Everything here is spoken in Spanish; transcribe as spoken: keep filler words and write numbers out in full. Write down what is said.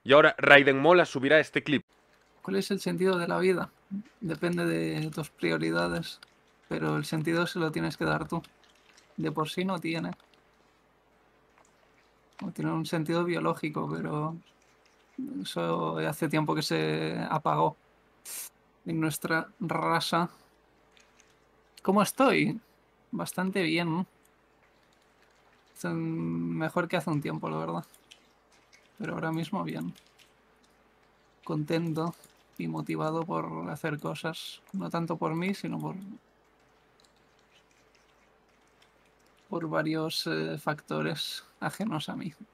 Y ahora Raiden Mola subirá este clip. ¿Cuál es el sentido de la vida? Depende de tus prioridades, pero el sentido se lo tienes que dar tú. De por sí no tiene. No tiene un sentido biológico, pero eso hace tiempo que se apagó en nuestra raza. ¿Cómo estoy? Bastante bien, ¿no? Mejor que hace un tiempo, la verdad. Pero ahora mismo bien. Contento y motivado por hacer cosas. No tanto por mí, sino por, por varios eh, factores ajenos a mí.